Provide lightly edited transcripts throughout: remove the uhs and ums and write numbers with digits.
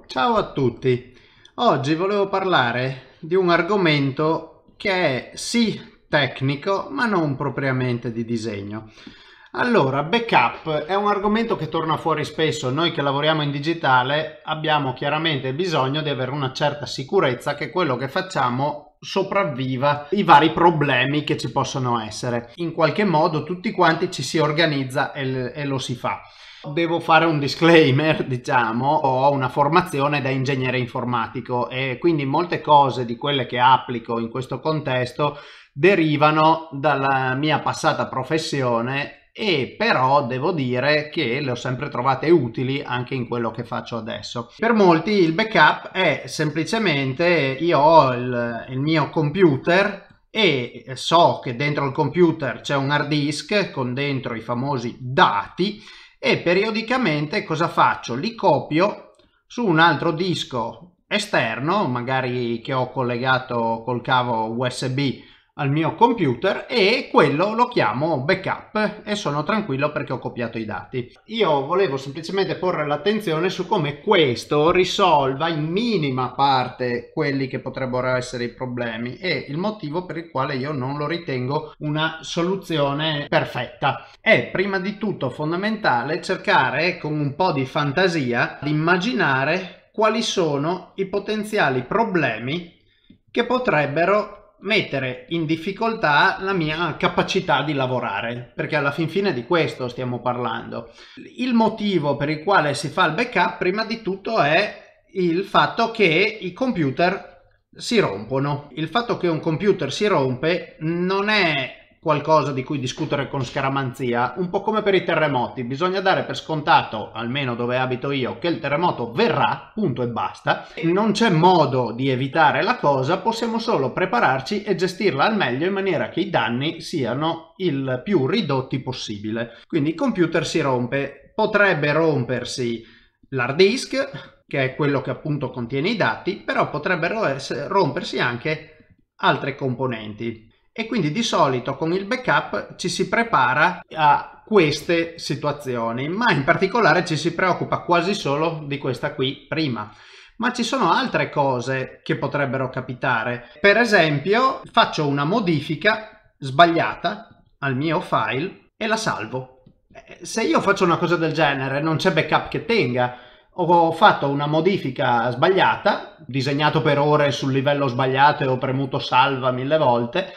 Ciao a tutti, oggi volevo parlare di un argomento che è sì tecnico ma non propriamente di disegno. Allora, backup è un argomento che torna fuori spesso. Noi che lavoriamo in digitale abbiamo chiaramente bisogno di avere una certa sicurezza che quello che facciamo sopravviva i vari problemi che ci possono essere. In qualche modo tutti quanti ci si organizza e lo si fa. Devo fare un disclaimer, diciamo, ho una formazione da ingegnere informatico e quindi molte cose di quelle che applico in questo contesto derivano dalla mia passata professione, e però devo dire che le ho sempre trovate utili anche in quello che faccio adesso. Per molti il backup è semplicemente: io ho il mio computer e so che dentro il computer c'è un hard disk con dentro i famosi dati, e periodicamente cosa faccio? Li copio su un altro disco esterno, magari che ho collegato col cavo USB al mio computer, e quello lo chiamo backup e sono tranquillo perché ho copiato i dati. Io volevo semplicemente porre l'attenzione su come questo risolva in minima parte quelli che potrebbero essere i problemi, e il motivo per il quale io non lo ritengo una soluzione perfetta. È prima di tutto fondamentale cercare con un po' di fantasia di immaginare quali sono i potenziali problemi che potrebbero mettere in difficoltà la mia capacità di lavorare, perché alla fin fine di questo stiamo parlando. Il motivo per il quale si fa il backup prima di tutto è il fatto che i computer si rompono. Il fatto che un computer si rompe non è qualcosa di cui discutere con scaramanzia, un po' come per i terremoti. Bisogna dare per scontato, almeno dove abito io, che il terremoto verrà, punto e basta. Non c'è modo di evitare la cosa, possiamo solo prepararci e gestirla al meglio in maniera che i danni siano il più ridotti possibile. Quindi il computer si rompe, potrebbe rompersi l'hard disk, che è quello che appunto contiene i dati, però potrebbero rompersi anche altre componenti. E quindi di solito con il backup ci si prepara a queste situazioni, ma in particolare ci si preoccupa quasi solo di questa qui prima. Ma ci sono altre cose che potrebbero capitare. Per esempio, faccio una modifica sbagliata al mio file e la salvo. Se io faccio una cosa del genere, non c'è backup che tenga. Ho fatto una modifica sbagliata, disegnato per ore sul livello sbagliato e ho premuto salva 1000 volte.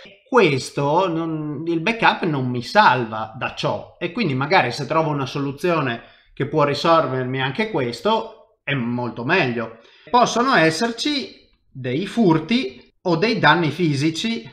Il backup non mi salva da ciò, e quindi magari se trovo una soluzione che può risolvermi anche questo è molto meglio. Possono esserci dei furti o dei danni fisici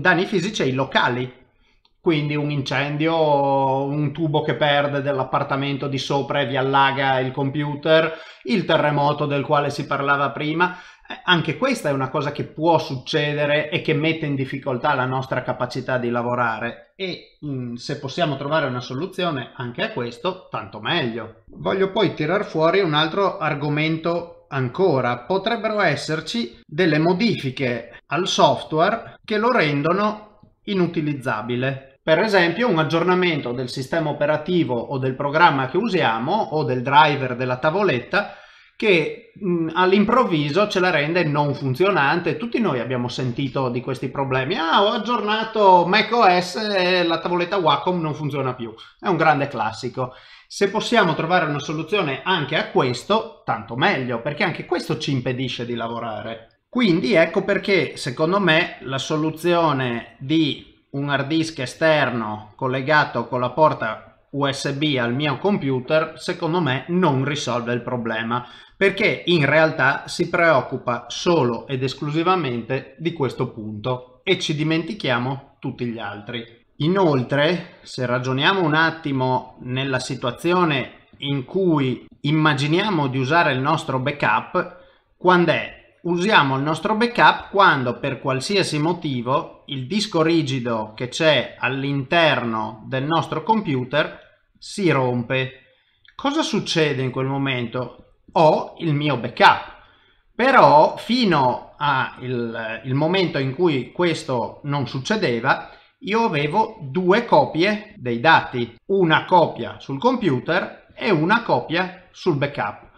ai locali. Quindi un incendio, un tubo che perde dell'appartamento di sopra e vi allaga il computer, il terremoto del quale si parlava prima. Anche questa è una cosa che può succedere e che mette in difficoltà la nostra capacità di lavorare, e se possiamo trovare una soluzione anche a questo, tanto meglio. Voglio poi tirar fuori un altro argomento ancora. Potrebbero esserci delle modifiche al software che lo rendono inutilizzabile. Per esempio un aggiornamento del sistema operativo o del programma che usiamo o del driver della tavoletta che all'improvviso ce la rende non funzionante. Tutti noi abbiamo sentito di questi problemi. Ho aggiornato macOS e la tavoletta Wacom non funziona più. È un grande classico. Se possiamo trovare una soluzione anche a questo, tanto meglio, perché anche questo ci impedisce di lavorare. Quindi ecco perché secondo me la soluzione di un hard disk esterno collegato con la porta USB al mio computer, secondo me non risolve il problema, perché in realtà si preoccupa solo ed esclusivamente di questo punto e ci dimentichiamo tutti gli altri. Inoltre, se ragioniamo un attimo nella situazione in cui immaginiamo di usare il nostro backup, quando è? Usiamo il nostro backup quando per qualsiasi motivo il disco rigido che c'è all'interno del nostro computer si rompe. Cosa succede in quel momento? Ho il mio backup, però fino al momento in cui questo non succedeva io avevo due copie dei dati, una copia sul computer e una copia sul backup.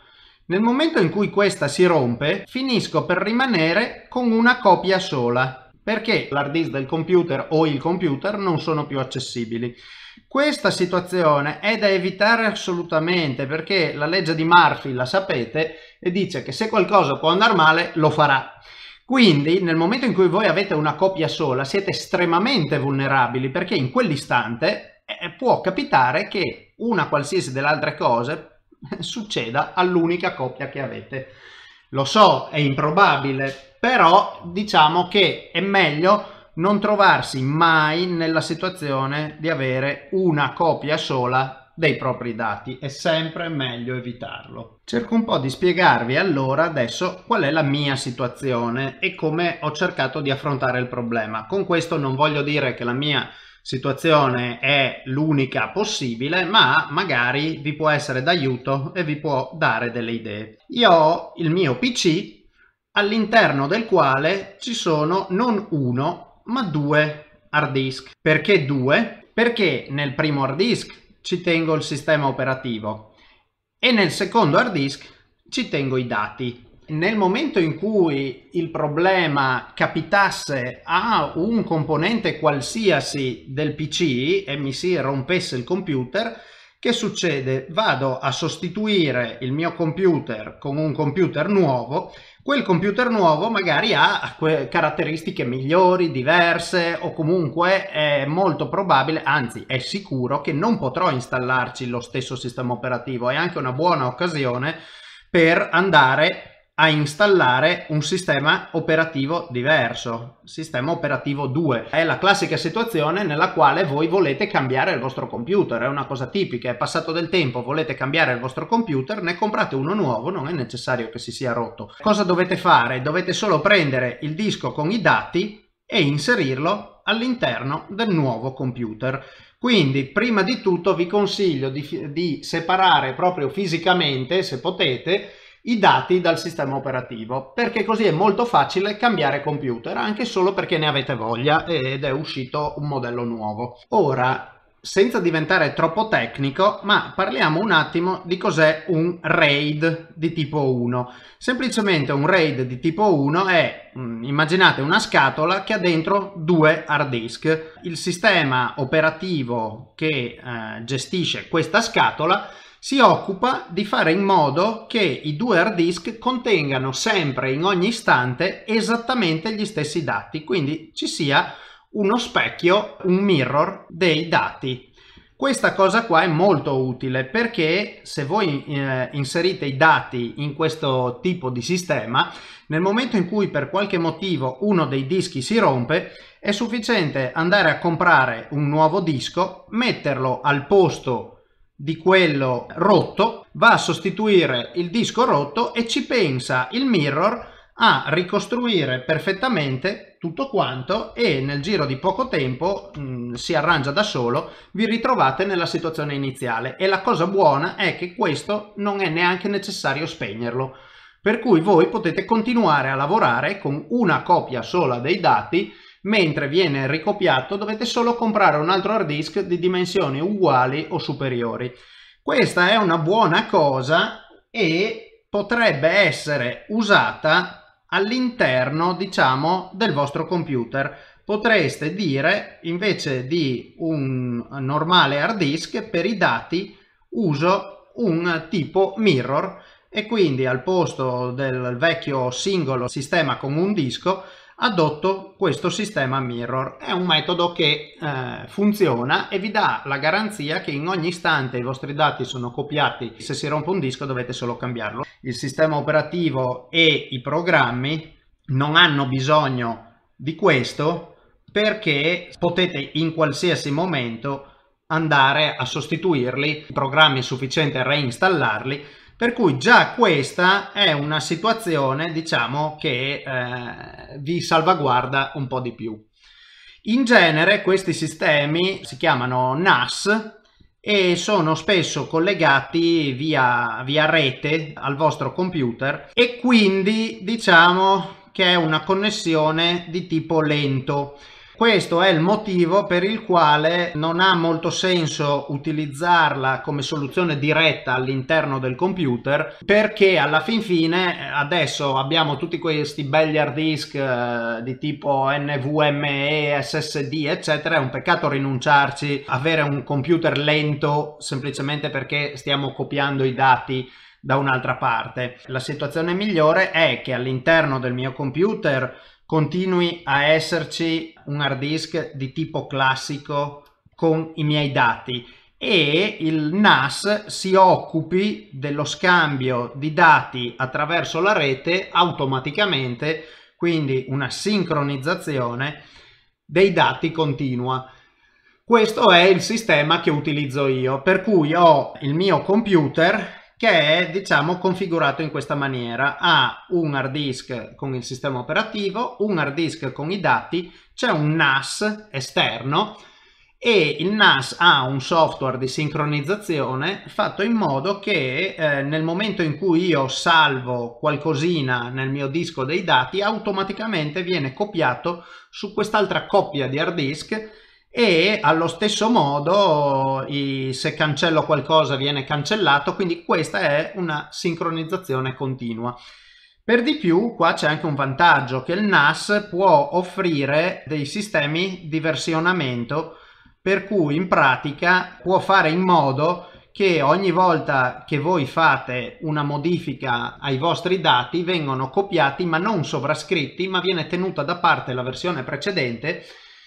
Nel momento in cui questa si rompe, finisco per rimanere con una copia sola, perché l'hard disk del computer o il computer non sono più accessibili. Questa situazione è da evitare assolutamente, perché la legge di Murphy la sapete e dice che se qualcosa può andare male lo farà. Quindi nel momento in cui voi avete una copia sola siete estremamente vulnerabili, perché in quell'istante può capitare che una qualsiasi delle altre cose succeda all'unica copia che avete. Lo so, è improbabile, però diciamo che è meglio non trovarsi mai nella situazione di avere una copia sola dei propri dati, è sempre meglio evitarlo. Cerco un po' di spiegarvi allora adesso qual è la mia situazione e come ho cercato di affrontare il problema. Con questo non voglio dire che la mia situazione è l'unica possibile, ma magari vi può essere d'aiuto e vi può dare delle idee. Io ho il mio PC all'interno del quale ci sono non uno ma due hard disk. Perché due? Perché nel primo hard disk ci tengo il sistema operativo e nel secondo hard disk ci tengo i dati. Nel momento in cui il problema capitasse a un componente qualsiasi del PC e mi si rompesse il computer, che succede? Vado a sostituire il mio computer con un computer nuovo. Quel computer nuovo magari ha caratteristiche migliori, diverse, o comunque è molto probabile, anzi è sicuro, che non potrò installarci lo stesso sistema operativo. È anche una buona occasione per andare a installare un sistema operativo diverso, sistema operativo 2. È la classica situazione nella quale voi volete cambiare il vostro computer, è una cosa tipica, è passato del tempo, volete cambiare il vostro computer, ne comprate uno nuovo, non è necessario che si sia rotto. Cosa dovete fare? Dovete solo prendere il disco con i dati e inserirlo all'interno del nuovo computer. Quindi prima di tutto vi consiglio di separare proprio fisicamente, se potete, i dati dal sistema operativo, perché così è molto facile cambiare computer, anche solo perché ne avete voglia ed è uscito un modello nuovo. Ora, senza diventare troppo tecnico, ma parliamo un attimo di cos'è un RAID di tipo 1. Semplicemente un RAID di tipo 1 è, immaginate una scatola che ha dentro due hard disk. Il sistema operativo che gestisce questa scatola si occupa di fare in modo che i due hard disk contengano sempre, in ogni istante, esattamente gli stessi dati, quindi ci sia uno specchio, un mirror dei dati. Questa cosa qua è molto utile perché se voi inserite i dati in questo tipo di sistema, nel momento in cui per qualche motivo uno dei dischi si rompe, è sufficiente andare a comprare un nuovo disco, metterlo al posto di quello rotto, va a sostituire il disco rotto e ci pensa il mirror a ricostruire perfettamente tutto quanto e nel giro di poco tempo si arrangia da solo, vi ritrovate nella situazione iniziale. E la cosa buona è che questo non è neanche necessario spegnerlo, per cui voi potete continuare a lavorare con una copia sola dei dati. Mentre viene ricopiato dovete solo comprare un altro hard disk di dimensioni uguali o superiori. Questa è una buona cosa e potrebbe essere usata all'interno, diciamo, del vostro computer. Potreste dire, invece di un normale hard disk, per i dati uso un tipo mirror e quindi al posto del vecchio singolo sistema con un disco adotto questo sistema mirror. È un metodo che funziona e vi dà la garanzia che in ogni istante i vostri dati sono copiati. Se si rompe un disco dovete solo cambiarlo. Il sistema operativo e i programmi non hanno bisogno di questo perché potete in qualsiasi momento andare a sostituirli. I programmi è sufficiente reinstallarli. Per cui già questa è una situazione, diciamo, che vi salvaguarda un po' di più. In genere questi sistemi si chiamano NAS e sono spesso collegati via rete al vostro computer e quindi diciamo che è una connessione di tipo lento. Questo è il motivo per il quale non ha molto senso utilizzarla come soluzione diretta all'interno del computer, perché alla fin fine adesso abbiamo tutti questi belli hard disk di tipo NVMe, SSD eccetera. È un peccato rinunciarci, avere un computer lento semplicemente perché stiamo copiando i dati da un'altra parte. La situazione migliore è che all'interno del mio computer continui a esserci un hard disk di tipo classico con i miei dati e il NAS si occupi dello scambio di dati attraverso la rete automaticamente, quindi una sincronizzazione dei dati continua. Questo è il sistema che utilizzo io, per cui ho il mio computer che è, diciamo, configurato in questa maniera. Ha un hard disk con il sistema operativo, un hard disk con i dati, c'è un NAS esterno e il NAS ha un software di sincronizzazione fatto in modo che nel momento in cui io salvo qualcosina nel mio disco dei dati, automaticamente viene copiato su quest'altra coppia di hard disk e allo stesso modo se cancello qualcosa viene cancellato, quindi questa è una sincronizzazione continua. Per di più qua c'è anche un vantaggio, che il NAS può offrire dei sistemi di versionamento, per cui in pratica può fare in modo che ogni volta che voi fate una modifica ai vostri dati vengono copiati ma non sovrascritti, ma viene tenuta da parte la versione precedente.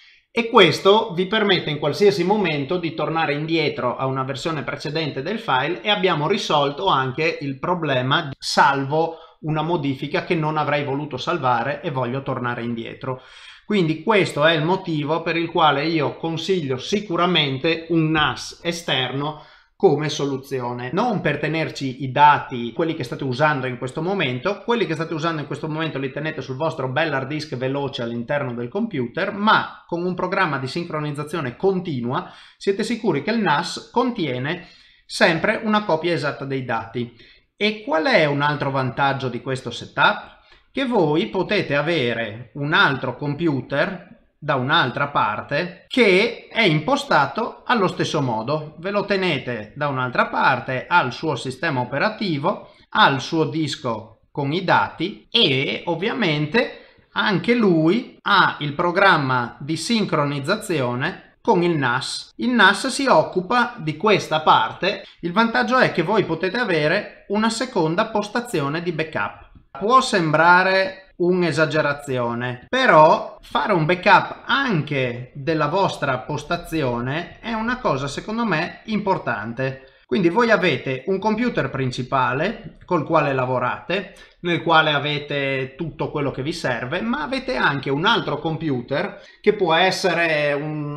E questo vi permette in qualsiasi momento di tornare indietro a una versione precedente del file e abbiamo risolto anche il problema di salvo una modifica che non avrei voluto salvare e voglio tornare indietro. Quindi questo è il motivo per il quale io consiglio sicuramente un NAS esterno come soluzione, non per tenerci i dati, quelli che state usando in questo momento. Quelli che state usando in questo momento li tenete sul vostro bel hard disk veloce all'interno del computer, ma con un programma di sincronizzazione continua siete sicuri che il NAS contiene sempre una copia esatta dei dati. E qual è un altro vantaggio di questo setup? Che voi potete avere un altro computer da un'altra parte che è impostato allo stesso modo. Ve lo tenete da un'altra parte, ha il suo sistema operativo, ha il suo disco con i dati e ovviamente anche lui ha il programma di sincronizzazione con il NAS. Il NAS si occupa di questa parte. Il vantaggio è che voi potete avere una seconda postazione di backup. Può sembrare un'esagerazione, però fare un backup anche della vostra postazione è una cosa secondo me importante. Quindi voi avete un computer principale col quale lavorate, nel quale avete tutto quello che vi serve, ma avete anche un altro computer che può essere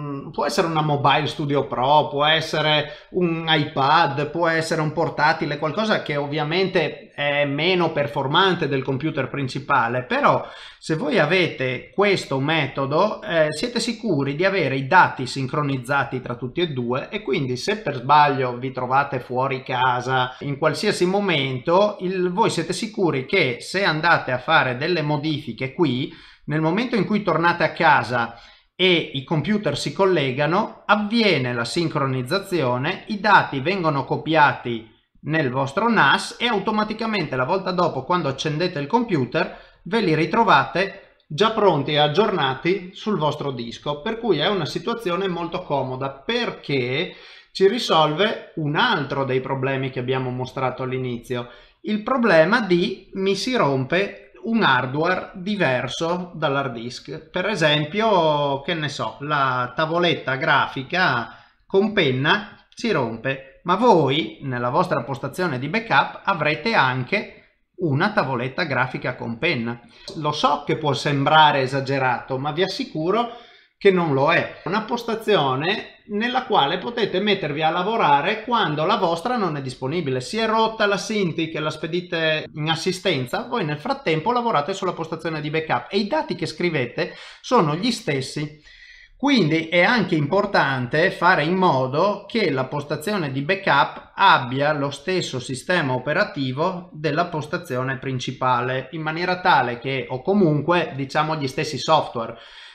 una Mobile Studio Pro, può essere un iPad, può essere un portatile, qualcosa che ovviamente è meno performante del computer principale, però se voi avete questo metodo siete sicuri di avere i dati sincronizzati tra tutti e due, e quindi se per sbaglio vi trovate fuori casa in qualsiasi momento, voi siete sicuri che se andate a fare delle modifiche qui, nel momento in cui tornate a casa e i computer si collegano, avviene la sincronizzazione, i dati vengono copiati nel vostro NAS e automaticamente la volta dopo, quando accendete il computer, ve li ritrovate già pronti e aggiornati sul vostro disco, per cui è una situazione molto comoda, perché ci risolve un altro dei problemi che abbiamo mostrato all'inizio, il problema di mi si rompe un hardware diverso dall'hard disk. Per esempio, che ne so, la tavoletta grafica con penna si rompe, ma voi nella vostra postazione di backup avrete anche una tavoletta grafica con penna. Lo so che può sembrare esagerato, ma vi assicuro che non lo è. Una postazione nella quale potete mettervi a lavorare quando la vostra non è disponibile. Si è rotta la Cintiq che la spedite in assistenza, voi nel frattempo lavorate sulla postazione di backup e i dati che scrivete sono gli stessi. Quindi è anche importante fare in modo che la postazione di backup abbia lo stesso sistema operativo della postazione principale, in maniera tale che, o comunque diciamo gli stessi software,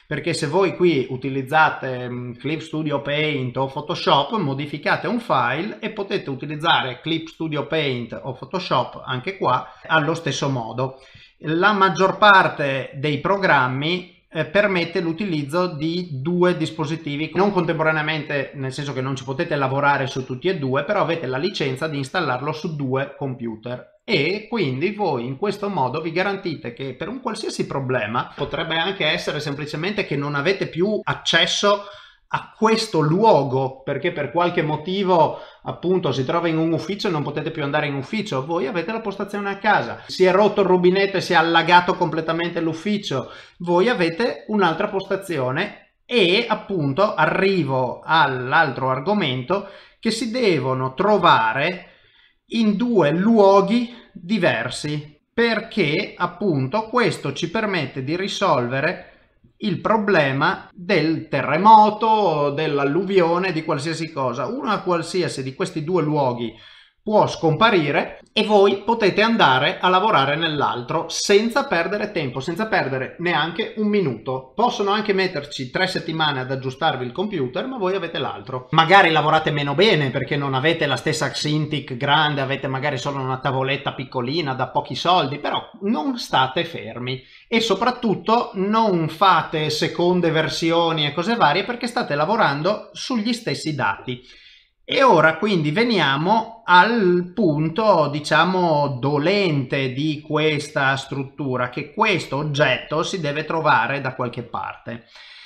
perché se voi qui utilizzate Clip Studio Paint o Photoshop, modificate un file e potete utilizzare Clip Studio Paint o Photoshop anche qua allo stesso modo. La maggior parte dei programmi permette l'utilizzo di due dispositivi, non contemporaneamente, nel senso che non ci potete lavorare su tutti e due, però avete la licenza di installarlo su due computer. E quindi voi in questo modo vi garantite che per un qualsiasi problema, potrebbe anche essere semplicemente che non avete più accesso a questo luogo perché per qualche motivo appunto si trova in un ufficio e non potete più andare in ufficio, voi avete la postazione a casa, si è rotto il rubinetto e si è allagato completamente l'ufficio, voi avete un'altra postazione. E appunto arrivo all'altro argomento, che si devono trovare in due luoghi diversi, perché appunto questo ci permette di risolvere il problema del terremoto, dell'alluvione, di qualsiasi cosa. Una qualsiasi di questi due luoghi può scomparire e voi potete andare a lavorare nell'altro senza perdere tempo, senza perdere neanche un minuto. Possono anche metterci 3 settimane ad aggiustarvi il computer, ma voi avete l'altro. Magari lavorate meno bene perché non avete la stessa Cintiq grande, avete magari solo una tavoletta piccolina da pochi soldi, però non state fermi e soprattutto non fate seconde versioni e cose varie perché state lavorando sugli stessi dati. E ora quindi veniamo al punto, diciamo, dolente di questa struttura, che questo oggetto si deve trovare da qualche parte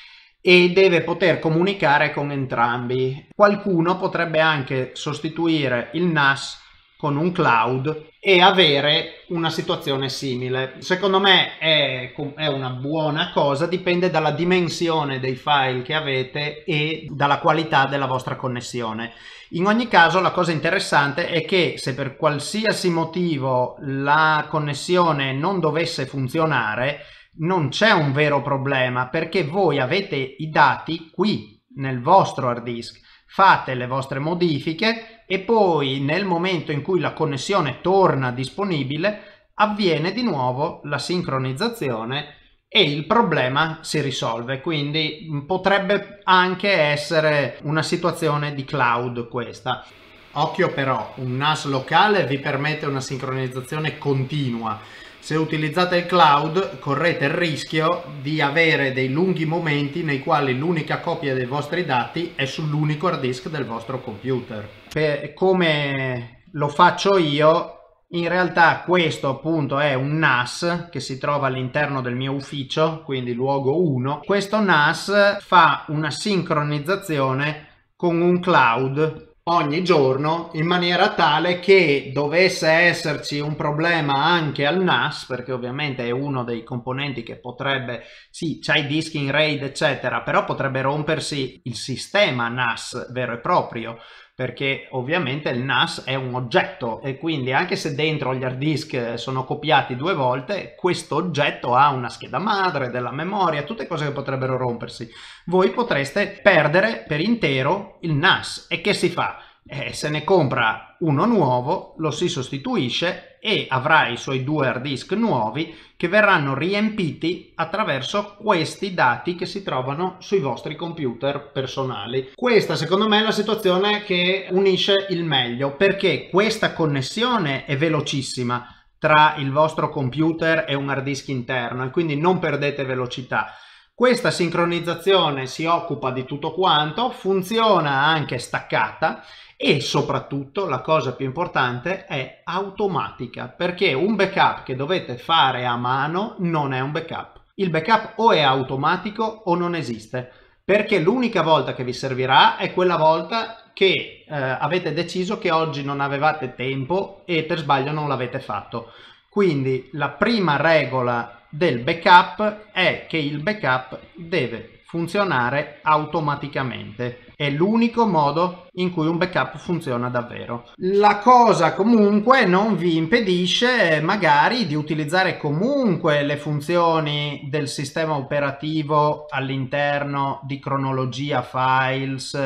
e deve poter comunicare con entrambi. Qualcuno potrebbe anche sostituire il NAS con un cloud e avere una situazione simile. Secondo me è una buona cosa, dipende dalla dimensione dei file che avete e dalla qualità della vostra connessione. In ogni caso la cosa interessante è che se per qualsiasi motivo la connessione non dovesse funzionare, non c'è un vero problema perché voi avete i dati qui nel vostro hard disk, fate le vostre modifiche e poi nel momento in cui la connessione torna disponibile avviene di nuovo la sincronizzazione e il problema si risolve. Quindi potrebbe anche essere una situazione di cloud questa. Occhio però, un NAS locale vi permette una sincronizzazione continua. Se utilizzate il cloud correte il rischio di avere dei lunghi momenti nei quali l'unica copia dei vostri dati è sull'unico hard disk del vostro computer. Come lo faccio io, in realtà questo appunto è un NAS che si trova all'interno del mio ufficio, quindi luogo 1. Questo NAS fa una sincronizzazione con un cloud ogni giorno in maniera tale che dovesse esserci un problema anche al NAS, perché ovviamente è uno dei componenti che potrebbe, sì, c'ha i dischi in RAID eccetera, però potrebbe rompersi il sistema NAS vero e proprio, perché ovviamente il NAS è un oggetto e quindi anche se dentro gli hard disk sono copiati 2 volte, questo oggetto ha una scheda madre, della memoria, tutte cose che potrebbero rompersi. Voi potreste perdere per intero il NAS e che si fa? Se ne compra uno nuovo, lo si sostituisce e avrà i suoi 2 hard disk nuovi che verranno riempiti attraverso questi dati che si trovano sui vostri computer personali. Questa secondo me è la situazione che unisce il meglio, perché questa connessione è velocissima tra il vostro computer e un hard disk interno e quindi non perdete velocità. Questa sincronizzazione si occupa di tutto quanto, funziona anche staccata e soprattutto la cosa più importante è automatica, perché un backup che dovete fare a mano non è un backup. Il backup o è automatico o non esiste, perché l'unica volta che vi servirà è quella volta che avete deciso che oggi non avevate tempo e per sbaglio non l'avete fatto. Quindi la prima regola del backup è che il backup deve funzionare automaticamente. È l'unico modo in cui un backup funziona davvero. La cosa comunque non vi impedisce magari di utilizzare comunque le funzioni del sistema operativo all'interno di cronologia files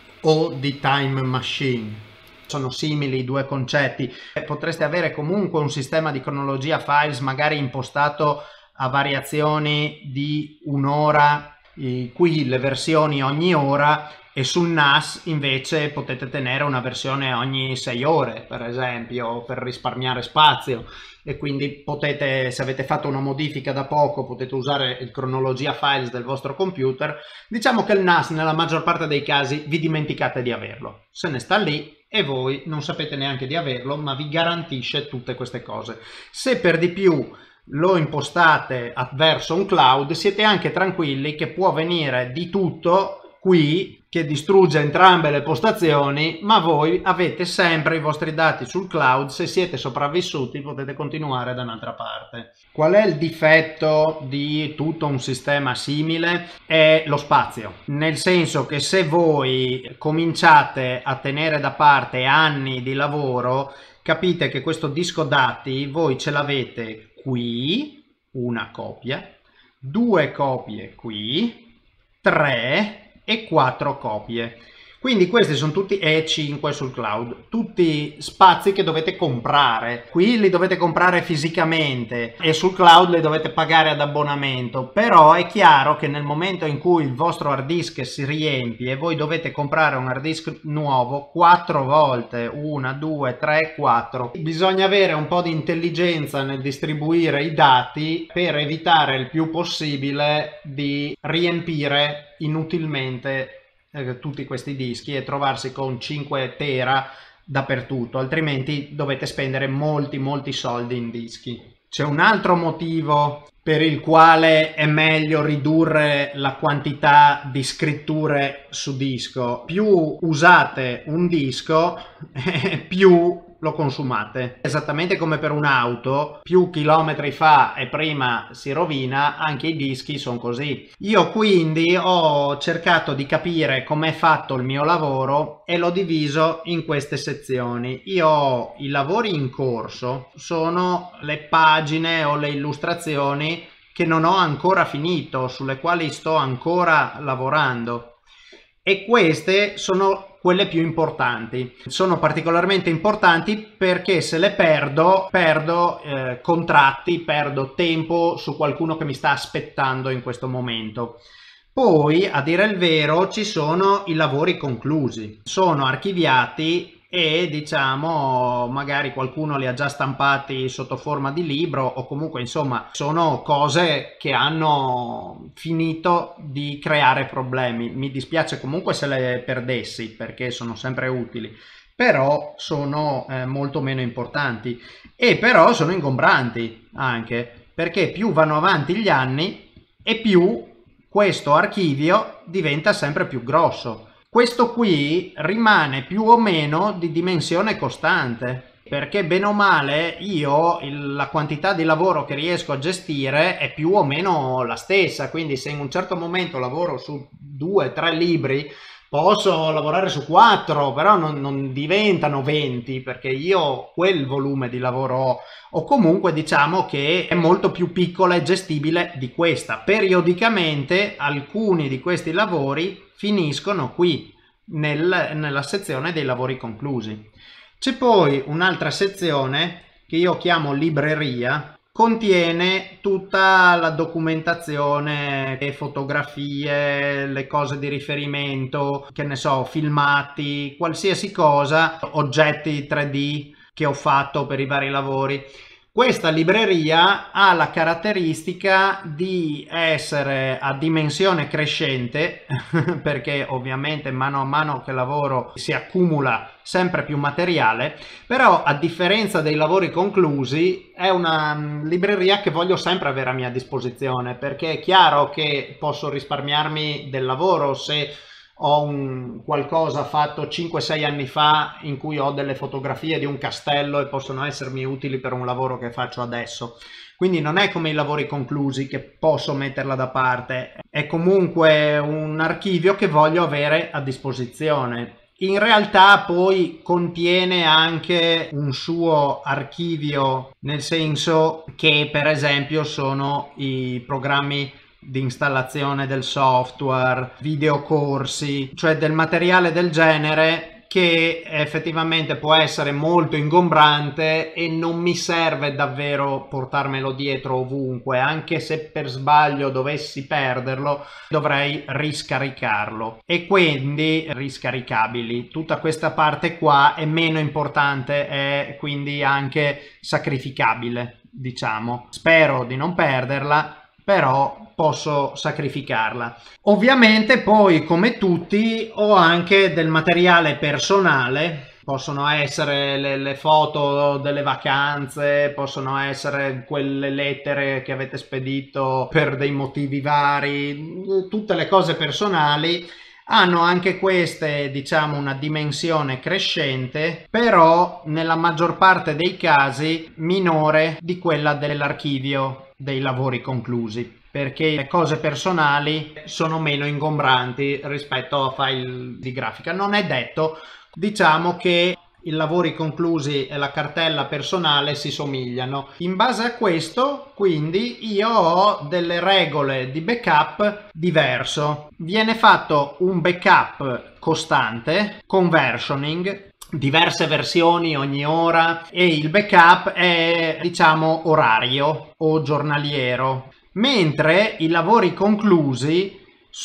o di time machine. Sono simili i due concetti. Potreste avere comunque un sistema di cronologia files magari impostato a variazioni di un'ora qui le versioni ogni ora, e sul NAS invece potete tenere una versione ogni 6 ore, per esempio, per risparmiare spazio. E quindi potete, se avete fatto una modifica da poco, potete usare il cronologia files del vostro computer. Diciamo che il NAS nella maggior parte dei casi vi dimenticate di averlo, se ne sta lì e voi non sapete neanche di averlo, ma vi garantisce tutte queste cose. Se per di più lo impostate verso un cloud, siete anche tranquilli che può venire di tutto qui che distrugge entrambe le postazioni, ma voi avete sempre i vostri dati sul cloud. Se siete sopravvissuti potete continuare da un'altra parte. Qual è il difetto di tutto un sistema simile? È lo spazio, nel senso che se voi cominciate a tenere da parte anni di lavoro, capite che questo disco dati voi ce l'avete qui, una copia, 2 copie qui, 3 e 4 copie. Quindi questi sono tutti, e 5 sul cloud, tutti spazi che dovete comprare. Qui li dovete comprare fisicamente e sul cloud li dovete pagare ad abbonamento. Però è chiaro che nel momento in cui il vostro hard disk si riempie e voi dovete comprare un hard disk nuovo 4 volte, 1, 2, 3, 4, bisogna avere un po' di intelligenza nel distribuire i dati per evitare il più possibile di riempire inutilmente tutti questi dischi e trovarsi con 5 tera dappertutto, altrimenti dovete spendere molti soldi in dischi. C'è un altro motivo per il quale è meglio ridurre la quantità di scritture su disco. Più usate un disco, più lo consumate. Esattamente come per un'auto, più chilometri fa e prima si rovina, anche i dischi sono così. Io quindi ho cercato di capire com'è fatto il mio lavoro e l'ho diviso in queste sezioni. Io ho i lavori in corso, sono le pagine o le illustrazioni che non ho ancora finito, sulle quali sto ancora lavorando, e queste sono quelle più importanti. Sono particolarmente importanti perché se le perdo contratti, perdo tempo su qualcuno che mi sta aspettando in questo momento. Poi, a dire il vero, ci sono i lavori conclusi, sono archiviati e diciamo magari qualcuno li ha già stampati sotto forma di libro, o comunque insomma sono cose che hanno finito di creare problemi. Mi dispiace comunque se le perdessi, perché sono sempre utili, però sono molto meno importanti, e però sono ingombranti anche, perché più vanno avanti gli anni e più questo archivio diventa sempre più grosso. Questo qui rimane più o meno di dimensione costante, perché bene o male io la quantità di lavoro che riesco a gestire è più o meno la stessa. Quindi se in un certo momento lavoro su 2-3 libri, posso lavorare su 4, però non diventano 20, perché io quel volume di lavoro ho. O comunque diciamo che è molto più piccola e gestibile di questa. Periodicamente alcuni di questi lavori finiscono qui nella sezione dei lavori conclusi. C'è poi un'altra sezione che io chiamo libreria, contiene tutta la documentazione, le fotografie, le cose di riferimento, che ne so, filmati, qualsiasi cosa, oggetti 3D che ho fatto per i vari lavori. Questa libreria ha la caratteristica di essere a dimensione crescente perché ovviamente mano a mano che lavoro si accumula sempre più materiale, però a differenza dei lavori conclusi è una libreria che voglio sempre avere a mia disposizione, perché è chiaro che posso risparmiarmi del lavoro se ho qualcosa fatto 5-6 anni fa in cui ho delle fotografie di un castello e possono essermi utili per un lavoro che faccio adesso. Quindi non è come i lavori conclusi che posso metterla da parte, è comunque un archivio che voglio avere a disposizione. In realtà poi contiene anche un suo archivio, nel senso che per esempio sono i programmi di installazione del software, videocorsi, cioè del materiale del genere che effettivamente può essere molto ingombrante e non mi serve davvero portarmelo dietro ovunque, anche se per sbaglio dovessi perderlo dovrei riscaricarlo, e quindi riscaricabili. Tutta questa parte qua è meno importante, è quindi anche sacrificabile, diciamo. Spero di non perderla, però posso sacrificarla. Ovviamente poi, come tutti, ho anche del materiale personale. Possono essere le foto delle vacanze, possono essere quelle lettere che avete spedito per dei motivi vari, tutte le cose personali. Hanno anche queste, diciamo, una dimensione crescente, però nella maggior parte dei casi minore di quella dell'archivio dei lavori conclusi, perché le cose personali sono meno ingombranti rispetto a file di grafica. Non è detto, diciamo che i lavori conclusi e la cartella personale si somigliano. In base a questo, quindi, io ho delle regole di backup diverso. Viene fatto un backup costante con versioning, diverse versioni ogni ora, e il backup è, diciamo, orario o giornaliero, mentre i lavori conclusi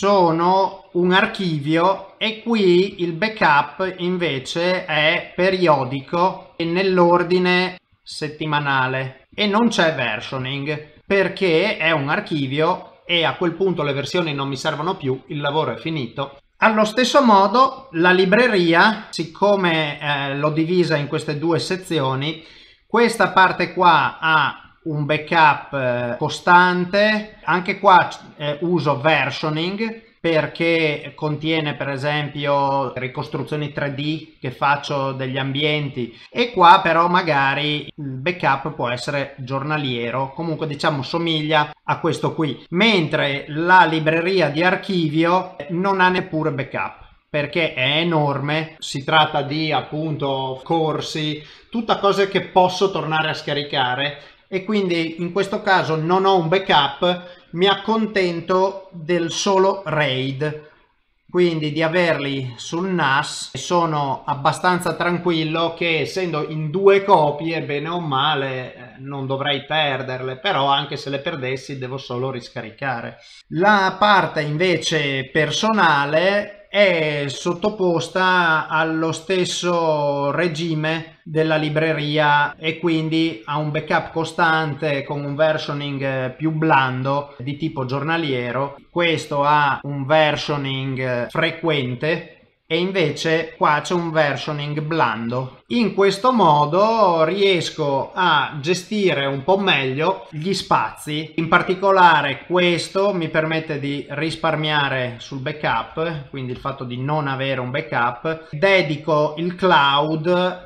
sono un archivio, e qui il backup invece è periodico e nell'ordine settimanale, e non c'è versioning perché è un archivio e a quel punto le versioni non mi servono più, il lavoro è finito. Allo stesso modo la libreria, siccome l'ho divisa in queste due sezioni, questa parte qua ha un backup costante. Anche qua uso versioning perché contiene per esempio ricostruzioni 3D che faccio degli ambienti, e qua però magari il backup può essere giornaliero, comunque diciamo somiglia a questo qui, mentre la libreria di archivio non ha neppure backup perché è enorme. Si tratta di appunto corsi, tutta cose che posso tornare a scaricare, e quindi in questo caso non ho un backup, mi accontento del solo RAID, quindi di averli sul NAS. Sono abbastanza tranquillo che essendo in due copie, bene o male, non dovrei perderle, però anche se le perdessi devo solo riscaricare. La parte invece personale è sottoposta allo stesso regime della libreria e quindi ha un backup costante con un versioning più blando di tipo giornaliero. Questo ha un versioning frequente e invece qua c'è un versioning blando. In questo modo riesco a gestire un po' meglio gli spazi. In particolare questo mi permette di risparmiare sul backup, quindi il fatto di non avere un backup. Dedico il cloud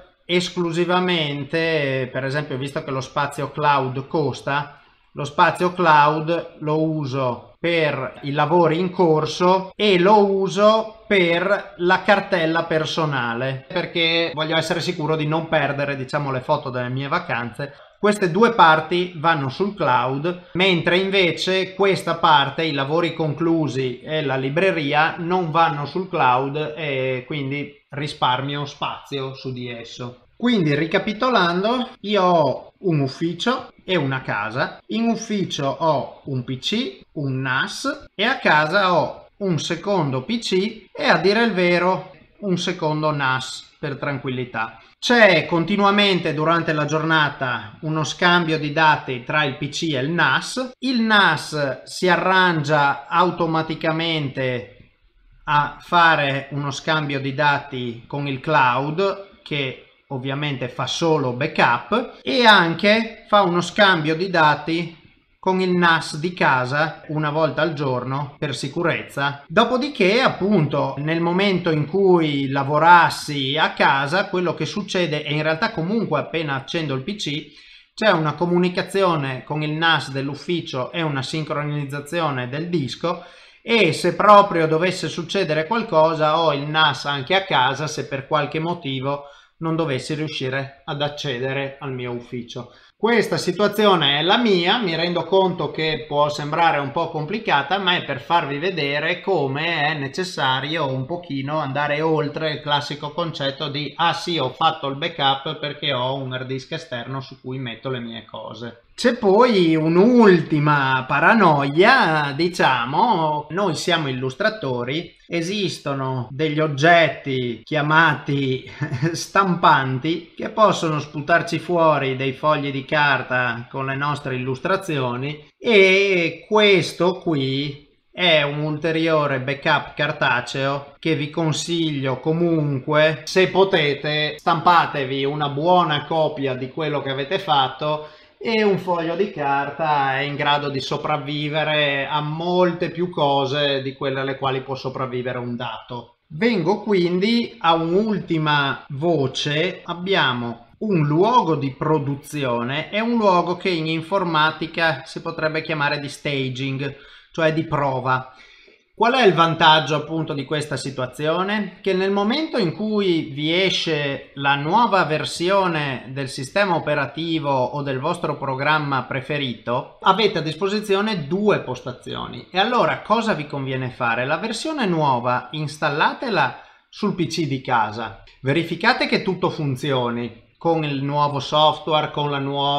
esclusivamente, per esempio, visto che lo spazio cloud costa, lo spazio cloud lo uso per i lavori in corso e lo uso per la cartella personale, perché voglio essere sicuro di non perdere, diciamo, le foto delle mie vacanze. Queste due parti vanno sul cloud, mentre invece questa parte, i lavori conclusi e la libreria, non vanno sul cloud e quindi risparmio spazio su di esso. Quindi, ricapitolando, io ho un ufficio e una casa. In ufficio ho un PC, un NAS, e a casa ho un secondo PC e, a dire il vero, un secondo NAS per tranquillità. C'è continuamente durante la giornata uno scambio di dati tra il PC e il NAS. Il NAS si arrangia automaticamente a fare uno scambio di dati con il cloud, che ovviamente fa solo backup, e anche fa uno scambio di dati con il NAS di casa una volta al giorno per sicurezza. Dopodiché, appunto, nel momento in cui lavorassi a casa, quello che succede è in realtà comunque appena accendo il PC c'è una comunicazione con il NAS dell'ufficio e una sincronizzazione del disco, e se proprio dovesse succedere qualcosa ho il NAS anche a casa se per qualche motivo non dovessi riuscire ad accedere al mio ufficio. Questa situazione è la mia, mi rendo conto che può sembrare un po' complicata, ma è per farvi vedere come è necessario un pochino andare oltre il classico concetto di ah sì, ho fatto il backup perché ho un hard disk esterno su cui metto le mie cose. C'è poi un'ultima paranoia, diciamo, noi siamo illustratori, esistono degli oggetti chiamati stampanti che possono sputarci fuori dei fogli di carta con le nostre illustrazioni, e questo qui è un ulteriore backup cartaceo che vi consiglio comunque. Se potete, stampatevi una buona copia di quello che avete fatto, e un foglio di carta è in grado di sopravvivere a molte più cose di quelle alle quali può sopravvivere un dato. Vengo quindi a un'ultima voce. Abbiamo un luogo di produzione e un luogo che in informatica si potrebbe chiamare di staging, cioè di prova. Qual è il vantaggio appunto di questa situazione? Che nel momento in cui vi esce la nuova versione del sistema operativo o del vostro programma preferito, avete a disposizione due postazioni. E allora cosa vi conviene fare? La versione nuova installatela sul PC di casa, verificate che tutto funzioni con il nuovo software, con il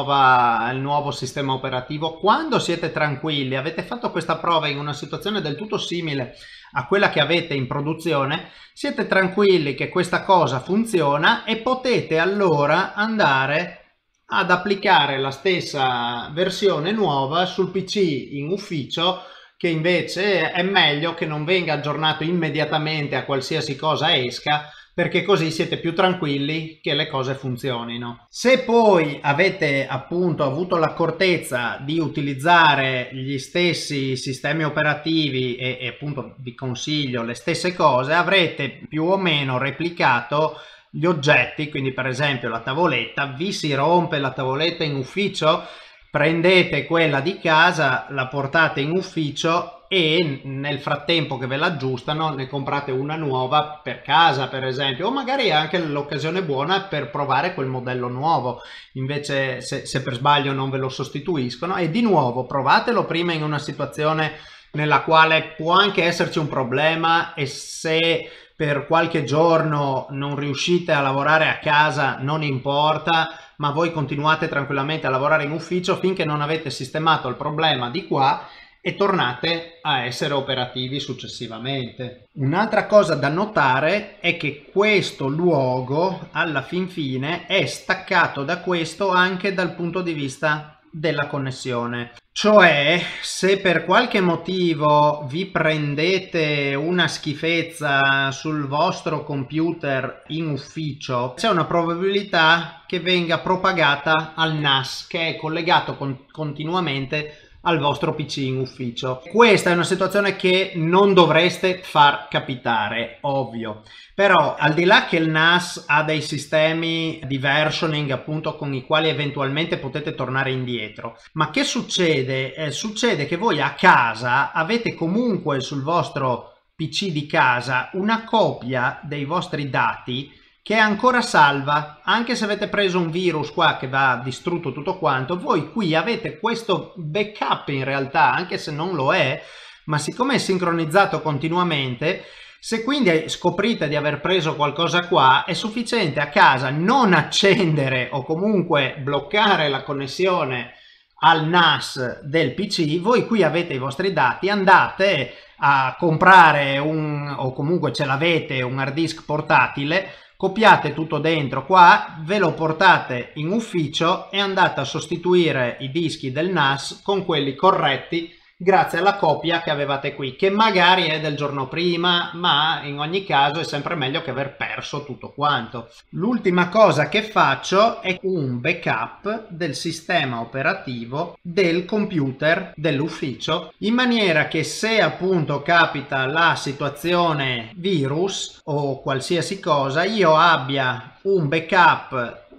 nuovo sistema operativo. Quando siete tranquilli, avete fatto questa prova in una situazione del tutto simile a quella che avete in produzione, siete tranquilli che questa cosa funziona e potete allora andare ad applicare la stessa versione nuova sul PC in ufficio, che invece è meglio che non venga aggiornato immediatamente a qualsiasi cosa esca, perché così siete più tranquilli che le cose funzionino. Se poi avete appunto avuto l'accortezza di utilizzare gli stessi sistemi operativi e appunto vi consiglio le stesse cose, avrete più o meno replicato gli oggetti. Quindi per esempio la tavoletta, vi si rompe la tavoletta in ufficio, prendete quella di casa, la portate in ufficio e nel frattempo che ve l'aggiustano ne comprate una nuova per casa, per esempio, o magari è anche l'occasione buona per provare quel modello nuovo, invece se per sbaglio non ve lo sostituiscono, e di nuovo provatelo prima in una situazione nella quale può anche esserci un problema, e se per qualche giorno non riuscite a lavorare a casa non importa, ma voi continuate tranquillamente a lavorare in ufficio finché non avete sistemato il problema di qua e tornate a essere operativi successivamente. Un'altra cosa da notare è che questo luogo alla fin fine è staccato da questo anche dal punto di vista della connessione. Cioè, se per qualche motivo vi prendete una schifezza sul vostro computer in ufficio, c'è una probabilità che venga propagata al NAS, che è collegato continuamente al vostro PC in ufficio. Questa è una situazione che non dovreste far capitare, ovvio. Però al di là che il NAS ha dei sistemi di versioning appunto con i quali eventualmente potete tornare indietro, ma che succede? Succede che voi a casa avete comunque sul vostro PC di casa una copia dei vostri dati che è ancora salva. Anche se avete preso un virus qua che va distrutto tutto quanto, voi qui avete questo backup in realtà, anche se non lo è, ma siccome è sincronizzato continuamente, se quindi scoprite di aver preso qualcosa qua, è sufficiente a casa non accendere o comunque bloccare la connessione al NAS del PC, voi qui avete i vostri dati, andate a comprare o comunque ce l'avete un hard disk portatile, copiate tutto dentro qua, ve lo portate in ufficio e andate a sostituire i dischi del NAS con quelli corretti grazie alla copia che avevate qui, che magari è del giorno prima, ma in ogni caso è sempre meglio che aver perso tutto quanto. L'ultima cosa che faccio è un backup del sistema operativo del computer dell'ufficio, in maniera che se appunto capita la situazione virus o qualsiasi cosa, io abbia un backup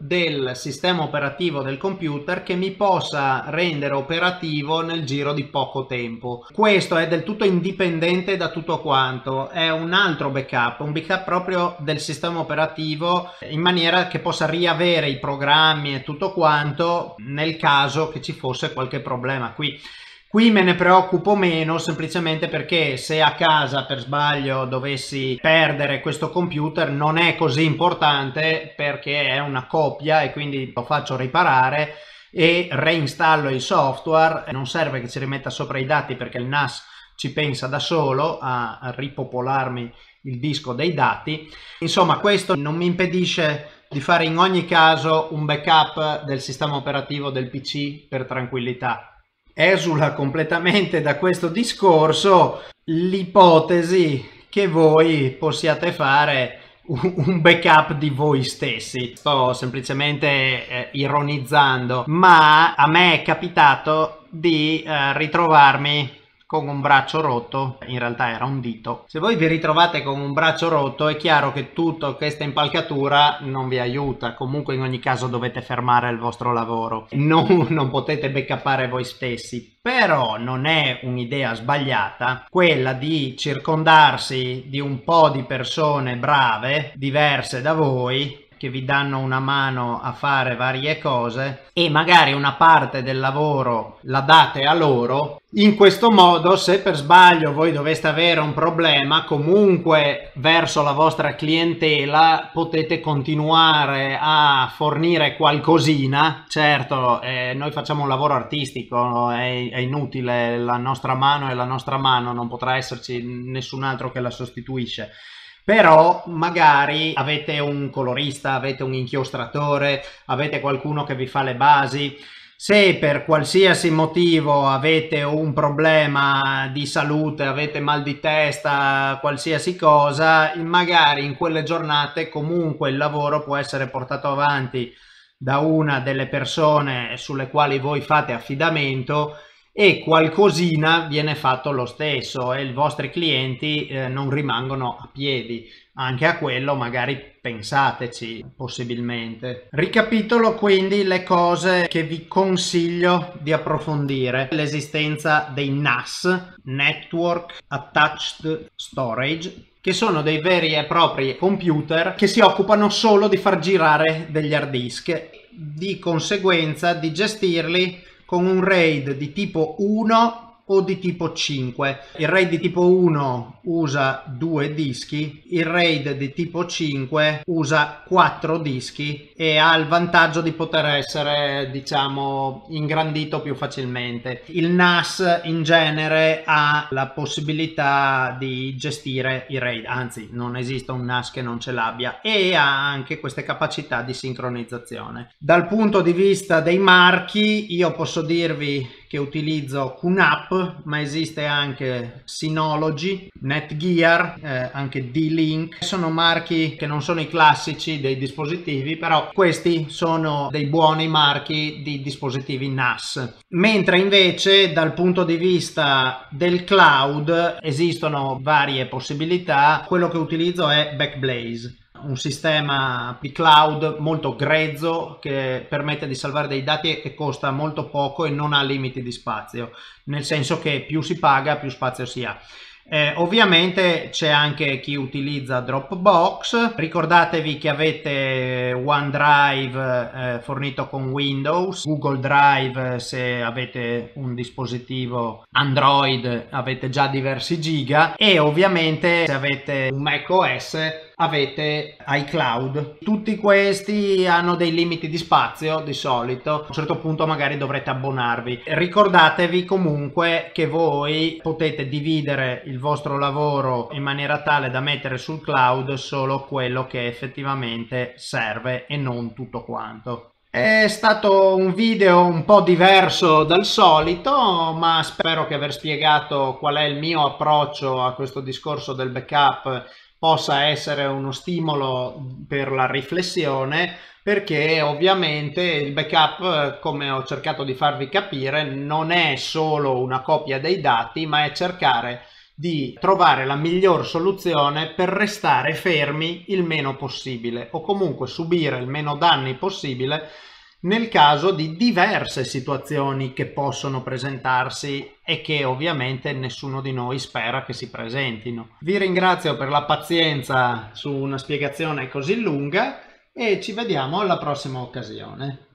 del sistema operativo del computer che mi possa rendere operativo nel giro di poco tempo. Questo è del tutto indipendente da tutto quanto, è un altro backup, un backup proprio del sistema operativo, in maniera che possa riavere i programmi e tutto quanto nel caso che ci fosse qualche problema Qui me ne preoccupo meno, semplicemente perché se a casa per sbaglio dovessi perdere questo computer non è così importante, perché è una copia e quindi lo faccio riparare e reinstallo il software. Non serve che ci rimetta sopra i dati, perché il NAS ci pensa da solo a ripopolarmi il disco dei dati. Insomma, questo non mi impedisce di fare in ogni caso un backup del sistema operativo del PC per tranquillità. Esula completamente da questo discorso l'ipotesi che voi possiate fare un backup di voi stessi. Sto semplicemente ironizzando, ma a me è capitato di ritrovarmi con un braccio rotto, in realtà era un dito. Se voi vi ritrovate con un braccio rotto, è chiaro che tutta questa impalcatura non vi aiuta. Comunque in ogni caso dovete fermare il vostro lavoro, non potete backupare voi stessi. Però non è un'idea sbagliata quella di circondarsi di un po' di persone brave, diverse da voi, che vi danno una mano a fare varie cose, e magari una parte del lavoro la date a loro. In questo modo, se per sbaglio voi doveste avere un problema, comunque verso la vostra clientela potete continuare a fornire qualcosina. Certo, noi facciamo un lavoro artistico, è inutile, la nostra mano è la nostra mano, non potrà esserci nessun altro che la sostituisce. Però magari avete un colorista, avete un inchiostratore, avete qualcuno che vi fa le basi. Se per qualsiasi motivo avete un problema di salute, avete mal di testa, qualsiasi cosa, magari in quelle giornate comunque il lavoro può essere portato avanti da una delle persone sulle quali voi fate affidamento, e qualcosina viene fatto lo stesso e i vostri clienti non rimangono a piedi. Anche a quello magari pensateci, possibilmente. Ricapitolo quindi le cose che vi consiglio di approfondire: l'esistenza dei NAS, Network Attached Storage, che sono dei veri e propri computer che si occupano solo di far girare degli hard disk, di conseguenza di gestirli con un RAID di tipo 1 o di tipo 5. Il RAID di tipo 1 usa 2 dischi, il RAID di tipo 5 usa 4 dischi e ha il vantaggio di poter essere, diciamo, ingrandito più facilmente. Il NAS in genere ha la possibilità di gestire i RAID, anzi non esiste un NAS che non ce l'abbia, e ha anche queste capacità di sincronizzazione. Dal punto di vista dei marchi, io posso dirvi che utilizzo QNAP, ma esiste anche Synology, Netgear, anche D-Link. Sono marchi che non sono i classici dei dispositivi, però questi sono dei buoni marchi di dispositivi NAS. Mentre invece dal punto di vista del cloud esistono varie possibilità. Quello che utilizzo è Backblaze, un sistema di cloud molto grezzo che permette di salvare dei dati e costa molto poco e non ha limiti di spazio, nel senso che più si paga più spazio si ha. Ovviamente c'è anche chi utilizza Dropbox. Ricordatevi che avete OneDrive fornito con Windows, Google Drive se avete un dispositivo Android avete già diversi giga, e ovviamente se avete un macOS avete iCloud. Tutti questi hanno dei limiti di spazio di solito, a un certo punto magari dovrete abbonarvi. Ricordatevi comunque che voi potete dividere il vostro lavoro in maniera tale da mettere sul cloud solo quello che effettivamente serve e non tutto quanto. È stato un video un po' diverso dal solito, ma spero che aver spiegato qual è il mio approccio a questo discorso del backup possa essere uno stimolo per la riflessione, perché ovviamente il backup, come ho cercato di farvi capire, non è solo una copia dei dati, ma è cercare di trovare la miglior soluzione per restare fermi il meno possibile o comunque subire il meno danni possibile nel caso di diverse situazioni che possono presentarsi e che ovviamente nessuno di noi spera che si presentino. Vi ringrazio per la pazienza su una spiegazione così lunga e ci vediamo alla prossima occasione.